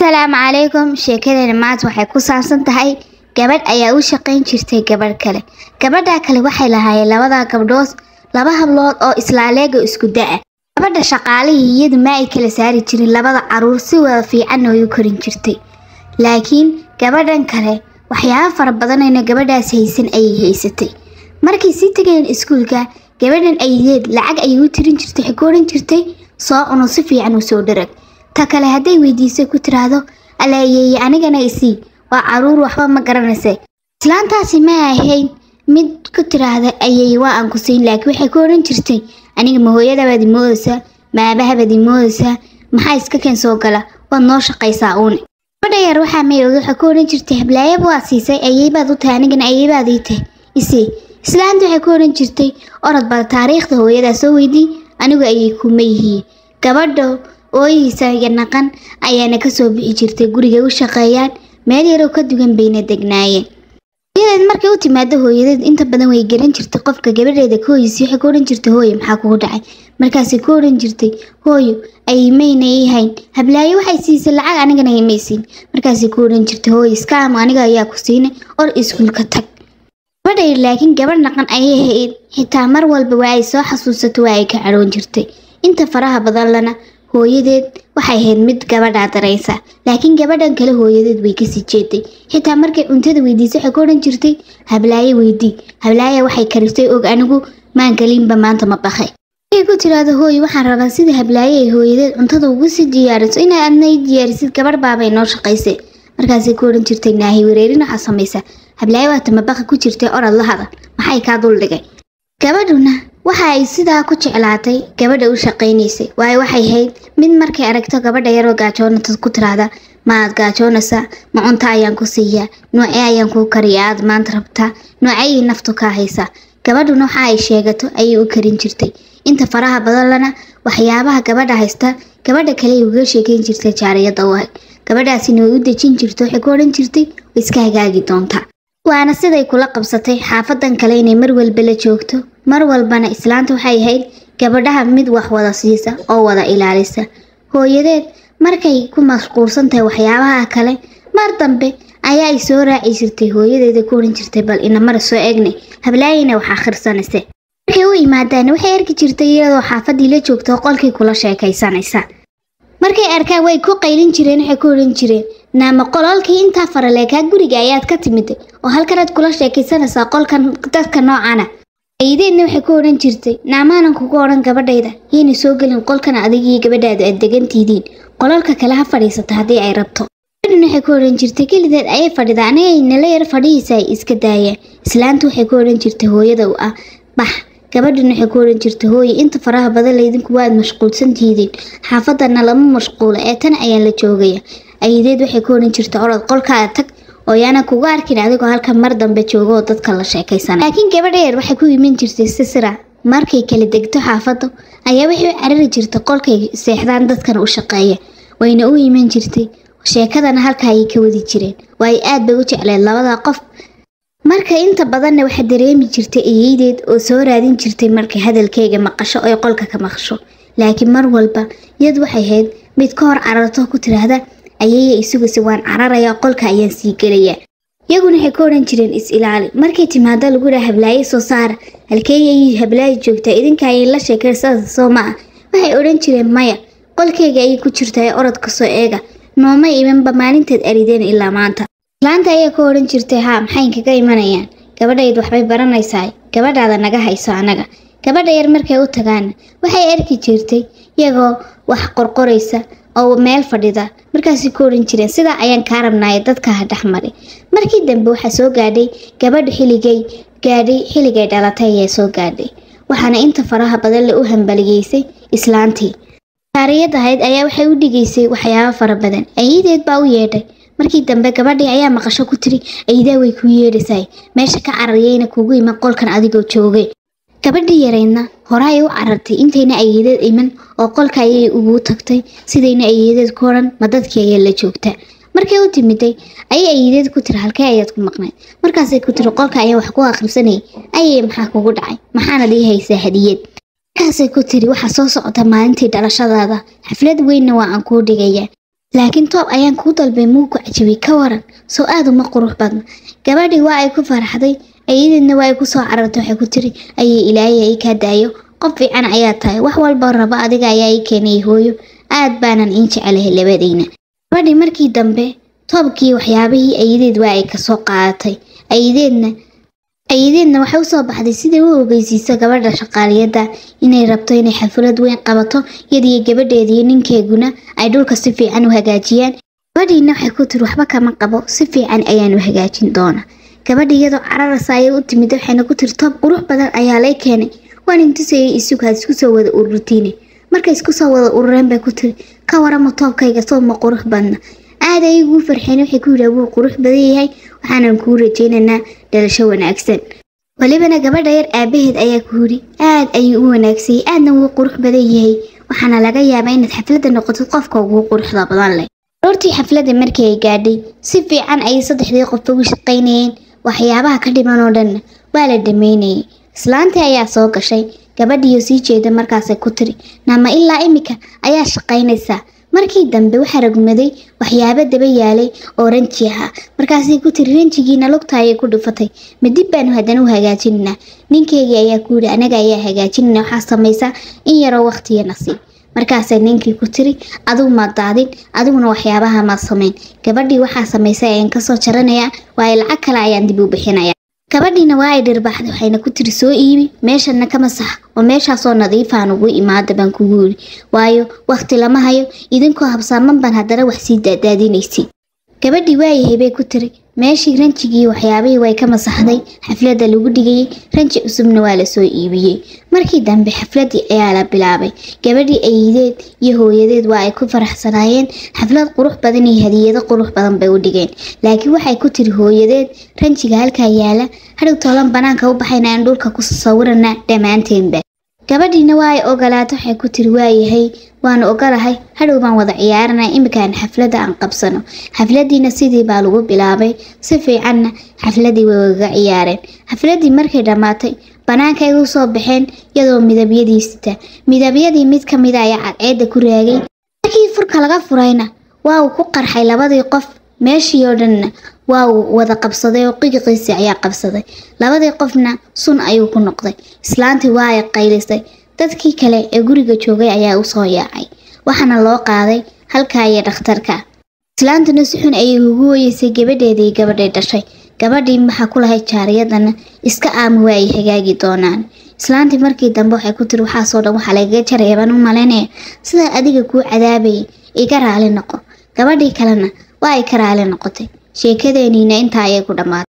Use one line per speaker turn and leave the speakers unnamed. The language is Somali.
السلام عليكم. sheekadani maanta waxay ku saabsan tahay gabadh ayaa u shaqayn jirtay gabadh kale. gabadha kale waxay lahaayeen laba hablood oo islaaleega isku daa. gabadha shaqaalihii iyadu ma ay kala saari jirin labada caruur si wada fiican oo u korin jirtay. laakiin gabadhan kale waxyaabo fara badan ay gabadhaas haysan ay haysatay. markii si tageen iskuulka gabadhan aydeed lacag ay u tirin jirtay xikoorin jirtay soo cuno si fiican u soo dharag. ta kale haday weydiisay ku tiraado alaayay anigana isii waa caruur waxba ma garanaysa. islaantaasi ma ahayn mid ku tiraada ayay waa aan ku siin laakiin waxay ku oran jirtay aniga ma hooyada baad moodaysa ma aabaha baad moodaysa maxaa iska keen soo gala waad noo shaqaysaa uun. gabadha yar waxaa may waxa ku oran jirtay hablaaya waa siisay ayay baad u tahay anigana ayay baad ii tahay isii. islaanta waxay ku oran jirtay orad bal taariikhda hooyada soo weydii anigu ayay ku meeyay. gabadho ooyisa naqan ayaana ka soo bixi jirtay guriga u shaqeeyaan meel yar oo ka dugan bayna degnaayeen. hooyadeed markay u timaado hooyadeed inta badan way garan jirtay qofka gabadheeda kooyisi waxay ku oran jirtay hooyo maxaa kugu dhacay markaas ku oran jirtay hooyo ay mayna yahayn hablaayo waxay siisay lacag anigana ay maysin markaas ku oran jirtay hooyo iska ama aniga ayaa ku siinay or iskuulka tag. gabadhay laakiin gabadh naqan ayay ahayd xitaa mar walba waa ay soo xasuusato waa ay ka caroon jirtay. inta faraha badan lana hooyadeed waxay ahayd mid gabadha dareysa laakiin gabadhan kale hooyadeed way ka sii jeeday. xitaa markay cuntada weydiisay waxay ku oran jirtay hablaayo weydii hablaaya waxay karistay og anigu maan galinba maanta ma baqay. ay ku tiraado hooyo waxaan rabaa sida hablaayo ay hooyadeed cuntada ugu sii diyaariso inay adnay diyaarisid gabadh baabay noo shaqaysay. markaasay ku oran jirtay naahi wareerin waxa samaysa hablaayo waata ma baqa ku jirtay orad la hada maxay ka dul dhigay. gabadhuna waxa ay sidaa ku jeclaatay gabadha u shaqaynaysay waayo waxay ahayd mid markay aragto gabadha yar oo gaajoonata ku tiraada ma aad gaajoonaysa ma cunta ayaan ku siiyaa noocee ayaan ku kariyaa aad maanta rabtaa noocee naftu ka haysa. gabadhuna waxa ay sheegato ayay u karin jirtay. inta faraha badan lana waxyaabaha gabadha haysta gabadha kale ay uga sheekayn jirtay jaariyada waay. gabadhaasina way u dejin jirtay waxay ku oran jirtay way iska hagaagi doontaa. waana siday kula qabsatay xaafadan kale inay mar walba la joogto mar walbana islaanta waxay ahayd gabadhaha mid wax wada siisa oo wada ilaalisa. hooyadeed markay ku mashquulsan tahay waxyaabaha kale mar dambe ayaa ay soo raaci jirtay hooyadeeda ku oran jirtay bal ina mar soo eegnay hablaayina waxa akhrisanaysa. markay u yimaadaan waxay arki jirtay iyadoo xaafadii la joogto qolkii kula sheekaysanaysa. markay arkaan way ku qaylin jireen waxay ku oran jireen naama qololkii inta faraleeka guriga ayaad ka timid oo halkanaad kula sheekaysanaysaa qolkan dadka noocana. aydeedna waxay ku oran jirtay naamaanan kugu oran gabadhayda yini soo galin qolkan adigii gabadhaada aad degantidiin qololka kale ha fadhiisato haddii ay rabto. gabadhuna waxay ku oran jirtay kelideed ayay fadhida aniga nala yar fadhiisa ay iska daayeen. islaantu waxay ku oran jirtay hooyada u ah bax. gabadhuna waxay ku oran jirtay hooyo inta faraha badan leedinku waad mashquulsan tihiin xaafadana lama mashquulo ee tan ayaan la joogaya. aydeed waxay ku oran jirtay orod qolkaaga tag oo yaana kugu arkin adigoo halka mar dambe joogo oo dadka la sheekaysanay. laakiin gabadha yar waxay ku iman jirtay sisira markay kala degto xaafado ayaa waxay carari jirtay qolkay seexdaan dadkan u shaqeeya wayna u iman jirtay sheekadana halka ay ka wadi jireen way aad bay u jecleen labada qof. marka inta badanna waxa dareemi jirtay aydeed oo soo raadin jirtay markay hadalkayga maqasho oo qolka ka maqasho. laakiin mar walba iyad waxay ahayd mid ka hor cararto ku tiraahda ayay isugu si waan cararaya qolka ayaan sii galaya. iyaguna waxay ku oran jireen is ilaali markay timaado lagu dhahay hablaayo soo saar halkay ay hablaayo joogtaa idinka ay la sheekaysan soo ma waxay oran jireen maya qolkayga ay ku jirtay orodka soo eega nooma imanba maalinteed arideen ilaa maanta. islaanta ayaa ku oran jirtay haa maxay kaga imanayaan gabadhayd waxbay baranaysaa gabadhaada naga hayso anaga. gabadha yar markay u tagaan waxay arki jirtay iyagoo wax qorqoraysa oo meel fadhida markaas ku oran jireen sida ayaan ka rabnaa dadka dhaxmaray. markii dambe waxa soo gaadhay gabadh xilligay dhalatay ee soo gaadhay waxaana inta faraha badan la u hambaliyeysay islaantii. taariikhda ahayd ayaa waxay u dhigaysay waxyaabo fara badan. aydeed baa u yeedhay markii dambe gabadhii ayaa maqasho ku tiri aydaa way ku yeedhisay meesha ka carariyayna kugu iman qolkan adigoo joogay. gabadhii yareedna horay u carartay intayna aydeed iman oo qolka ayay ugu tagtay sidayna aydeed ku oran ma dadkii ayaa la joogtaa. markay u timiday ayay aydeed ku tiri halkee ayaad ku maqnayd markaasay ku tiri qolka ayaa wax ku akhrisanay ayay maxaa kugu dhacay maxaana dhii haysaa hadiyad. markaasay ku tiri waxa soo socota maalintii dhalashadaada xaflad weynna waa aan kuu dhigayaa laakiin toob ayaan kuu dalbay muu ku cajabay ka waran soo aad uma qurux badna. Gabadhii waa ay ku farxday, ayadeedna waa ay ku soo carartay, waxay ku tiri ayay Ilaahay ay ka daayo, qof fiican ayaa tahay, wax walba raba adiga ayaa ii keenay hooyo, aad baanan in jecelahay labadayna. Gabadhii markii dambe toobkii waxyaabihii ayadeed waa ay ka soo qaadatay, ayadeedna waxay u soo baxday sidii u ogeysiiso gabadha shaqaaliyada inay rabto inay xaflad weyn qabato, iyadii gabadheedii ninkeeguna ay dhulka si fiican u hagaajiyaan. Gabadhiina waxay ku tiri waxba kama qabo, si fiican ayaan u hagaajin doonaa. Gabadhii iyadoo cararaysa ayay u timid, waxayna ku tiri toob qurux badan ayaa lay keenay, waan intusayay isugaad isku soo wada ururtiine. Markay isku soo wada urureen bay ku tiri ka warama toobkayga soo ma qurux badna. aad ay ugu farxeen, waxay ku yiraahdeen wuu qurux badan yahay, waxaanan kuu rajaynaynaa dhalasho wanaagsan. walibana gabadha yar aabaheed ayaa ku yiri aad ayuu u wanaagsan yahay, aadna wuu qurux badan yahay, waxaana laga yaabaa inaad xafladda noqoto qofka ugu quruxda badan leh. Roortii xafladda markii ay gaadhay si fiican ay saddexdii qof ugu shaqaynayeen, waxyaabaha ka dhiman oo dhan waa la dhameynayay. Islaantii ayaa soo gashay, gabadhii sii jeeda markaasay ku tiri nama ilaa imika ayaa shaqaynaysaa. Markii dambe waxa ragmaday waxyaabo daba yaalay oo ranji ah, markaasay ku tiri ranjigiina lugta ayay ku dhufatay, ma dib baanu haddana u hagaajinaa. Ninkeygii ayaa ku yiri anaga ayaa hagaajinaa, waxaa samaysaa in yaroo waqtigeena sii. markaasay ninkii ku tiri adigu ma daadin, adiguna waxyaabaha ma sameyn. Gabadhii waxaa samaysay ayaan kasoo jaranayaa, waa lacag kale ayaan dib u bixinayaa. gabadhiina waa ay dhirbaxday, waxayna ku tiri soo iibi meeshana ka masax oo meeshaasoo nadiif aan ugu imaada baan kugu yiri, waayo waqti lama hayo, idinkoo habsaaman baan haddana wax sii daadaadinaysi. gabadhii waayahay bay ku tiri meeshii ranjigii waxyaabihii way ka masaxday, xafladda lagu dhigayay ranji cusubna waa la soo iibiyey. markii dambe xafladdii ayaa la bilaabay. gabadhii ayadeed iyo hooyadeed waa ay ku faraxsanaayeen, xaflad qurux badan iyo hadiyado qurux badan bay u dhigeen. laakiin waxay ku tiri hooyadeed ranjiga halkaa yaala, hadhow toolan banaanka u baxayna aan dhulka ku sawirana dhammaanteenba. gabadhiina waa ay ogolaato, waxay ku tiri waayahay waan ogolahay, hadhow baan wada ciyaaranaa, imikaan xafladda aan qabsano. xafladdiina sidii baa lagu bilaabay, si fiicanna xafladdii way uga ciyaareen. xafladdii markay dhammaatay banaanka ay u soo baxeen iyadoo midabyadii mid ka mid ah ayaa cadceedda ku raagay. markii furka laga furayna waa uu ku qarxay labadii qof, meeshii oo dhanna waa uu wada qabsaday oo qiiqiisii ayaa qabsaday. labadii qofna sun ayuu ku noqday. islaantii waa ay qaylisay, dadkii kale ee guriga joogay ayaa u soo yaacay, waxaana loo qaaday halkaa iyo dhakhtarka. islaantuna si xun ayay ugu weeysay gabadheedii gabadhay dhashay. gabadhii maxaa ku lahayd jaariyadana iska aamu waa ay hagaagi doonaan. islaantii markii dambe waxay ku tiri waxaasoo dhan waxaa lagaga jareeban u malaynaya sidaa adiga kuu cadaabayay, iga raali noqo. gabadhii kalena waa ay ka raali noqotay. sheekadeeniina intaa ayay ku dhammaatay.